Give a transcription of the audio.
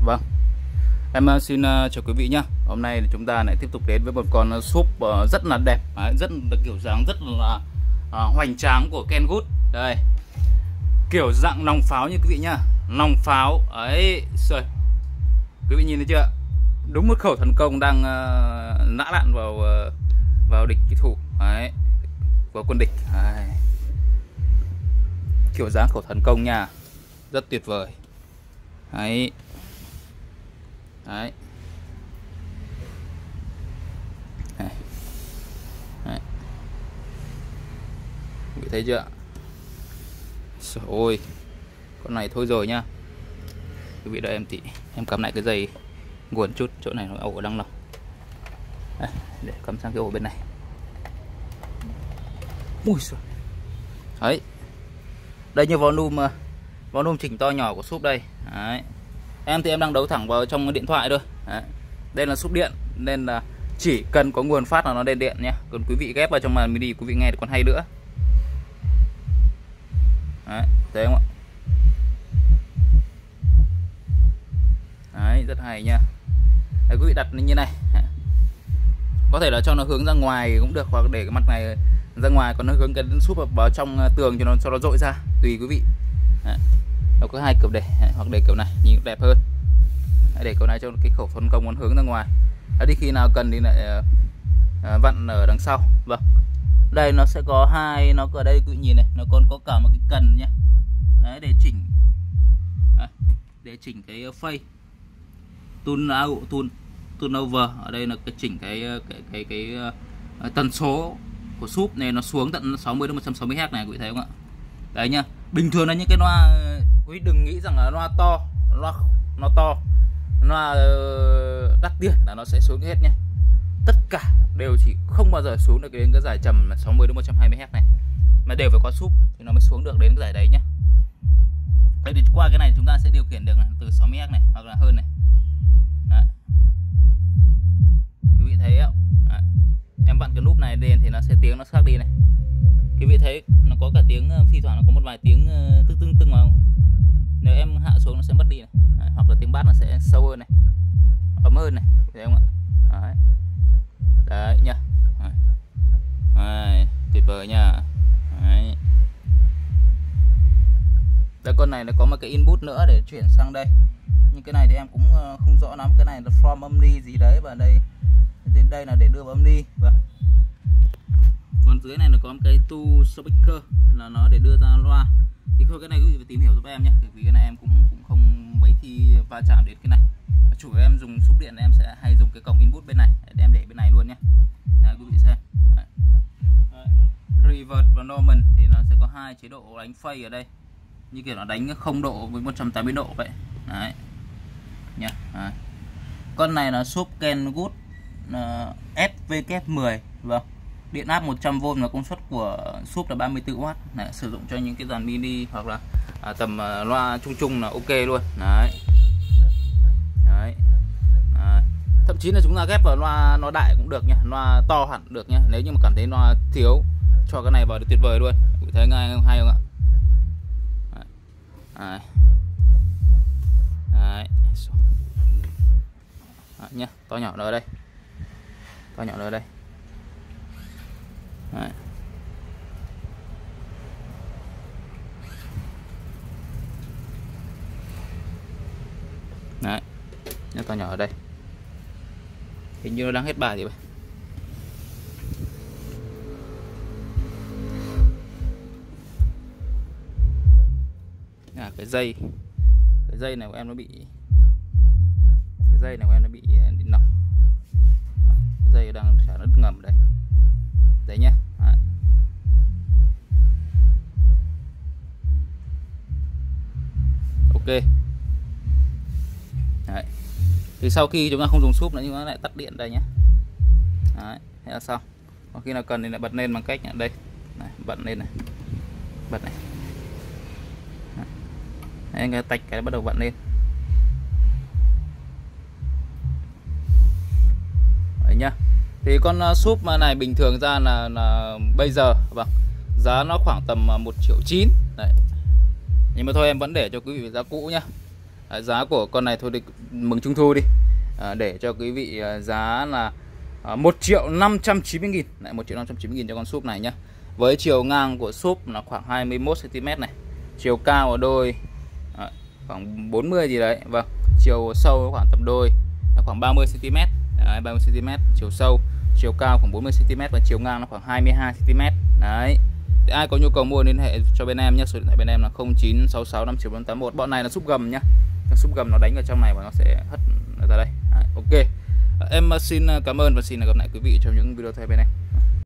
Vâng, em xin chào quý vị nhé. Hôm nay thì chúng ta lại tiếp tục đến với một con súp rất là đẹp, rất là kiểu dáng rất là hoành tráng của Kenwood. Đây, kiểu dạng nòng pháo như quý vị nhá, nòng pháo ấy, rồi quý vị nhìn thấy chưa? Đúng một khẩu thần công đang nã đạn vào địch kỹ thủ đấy, của quân địch đấy. Kiểu dáng khẩu thần công nha, rất tuyệt vời đấy. Đấy. Đấy. Đấy. Quý vị thấy chưa? Trời ơi, con này thôi rồi nhá. Quý vị đợi em tí, em cắm lại cái dây nguồn chút, chỗ này nó ổ đang lỏng. Để cắm sang cái ổ bên này. Ui giời. Đấy. Đây như volume chỉnh to nhỏ của súp đây. Đấy. Em thì em đang đấu thẳng vào trong điện thoại thôi. Đấy. Đây là súp điện nên là chỉ cần có nguồn phát là nó lên điện nhé. Còn quý vị ghép vào trong màn mini quý vị nghe thì còn hay nữa. Đấy, thấy không ạ? Đấy, rất hay nha. Đấy, quý vị đặt như này. Có thể là cho nó hướng ra ngoài cũng được, hoặc để cái mặt này ra ngoài, còn nó hướng cái súp vào trong tường cho nó dội ra, tùy quý vị. Đấy. Nó có hai kiểu để, hoặc để kiểu này nhìn đẹp hơn. Để kiểu này cho cái khẩu phân công nó hướng ra ngoài. Đi khi nào cần thì lại vặn ở đằng sau. Vâng, đây nó sẽ có hai, nó ở đây quý vị nhìn này, nó còn có cả một cái cần nhé. Đấy, để chỉnh để chỉnh cái phase tune over. Ở đây là cái chỉnh cái tần số của súp này, nó xuống tận 60 đến 160 Hz này, quý vị thấy không ạ? Đấy nhá. Bình thường là những cái loa, quý đừng nghĩ rằng là loa to, loa đắt tiền là nó sẽ xuống hết nhé. Tất cả đều chỉ không bao giờ xuống được đến cái giải trầm 60 đến 120 Hz này, mà đều phải có súp thì nó mới xuống được đến cái giải đấy nhá. Đây thì qua cái này chúng ta sẽ điều khiển được này, từ 60 Hz này hoặc là hơn này. Đấy. Quý vị thấy không? Đấy. Em vặn cái nút này lên thì nó sẽ tiếng nó khác đi này. Quý vị thấy nó có cả tiếng phi thoảng, nó có một vài tiếng tưng mà nếu em hạ xuống nó sẽ mất đi này. Đấy. Hoặc là tiếng bass nó sẽ sâu hơn này, ấm hơn này, thấy không ạ? Đấy, đấy nha. Đấy, tuyệt vời nha. Đấy. Đây, con này nó có một cái input nữa để chuyển sang đây, nhưng cái này thì em cũng không rõ lắm. Cái này là from omni gì đấy, và đây là để đưa vào omni. Vâng. Còn dưới này nó có một cái to speaker, là nó để đưa ra loa. Thì thôi cái này quý vị phải tìm hiểu giúp em nhé, vì cái này em cũng không mấy khi va chạm đến cái này. Chủ yếu em dùng súp điện em sẽ hay dùng cái cổng input bên này, để em để bên này luôn nhé. Đấy, quý vị xem. Đấy. Đấy. Reverse và normal thì nó sẽ có hai chế độ đánh phase ở đây, như kiểu nó đánh 0 độ với 180 độ vậy. Đấy nha. Đấy. Con này là súp Kenwood SVK10. Vâng, điện áp 100V và công suất của súp là 34W. Đấy, sử dụng cho những cái dàn mini hoặc là tầm loa chung là ok luôn. Đấy. Đấy. Đấy. Thậm chí là chúng ta ghép vào loa nó đại cũng được nha, loa to hẳn được nha. Nếu như mà cảm thấy loa thiếu, cho cái này vào thì tuyệt vời luôn. Quý thấy ngay không, hay không ạ? Đấy. Đấy. Đấy nhá, to nhỏ nó ở đây. To nhỏ nó ở đây. Đấy. Đấy. Nhá, to nhỏ ở đây. Hình như nó đang hết bài gì vậy. Cái dây này của em nó bị điện nòng. Cái dây đang trả đứt ngầm đây. Đấy nhá. Đấy. Ok. Đấy. Thì sau khi chúng ta không dùng súp nữa nhưng nó lại tắt điện đây nhé. Đấy, thế là xong. Có khi nào cần thì lại bật lên bằng cách đây. Này, bật lên này. Bật này. Đấy, cái tạch cái bắt đầu bật lên. Đấy nhá. Thì con súp này bình thường ra là bây giờ vâng, giá nó khoảng tầm 1,9 triệu. Đấy. Nhưng mà thôi em vẫn để cho quý vị giá cũ nhá. Giá của con này thôi thì mừng Trung thu đi. Để cho quý vị giá là 1.590.000. Lại 1.590.000 cho con súp này nhá. Với chiều ngang của súp là khoảng 21 cm này. Chiều cao của đôi khoảng 40 gì đấy. Vâng, chiều sâu khoảng tầm đôi là khoảng 30 cm. Đấy, 30 cm chiều sâu, chiều cao khoảng 40 cm và chiều ngang nó khoảng 22 cm. Đấy. Thì ai có nhu cầu mua liên hệ cho bên em nhé. Số điện thoại bên em là 0966594581. Bọn này là súp gầm nhá. Súp gầm nó đánh vào trong này và nó sẽ hất ra đây. Đấy, ok. Em xin cảm ơn và xin gặp lại quý vị trong những video tiếp theo bên em.